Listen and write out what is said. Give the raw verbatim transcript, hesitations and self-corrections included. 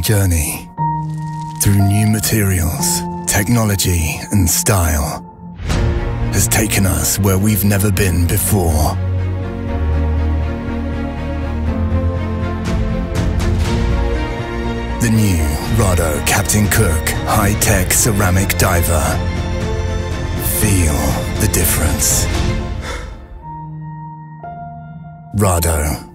fascinating journey through new materials, technology, and style has taken us where we've never been before. The new Rado Captain Cook high-tech ceramic diver. Feel the difference. Rado.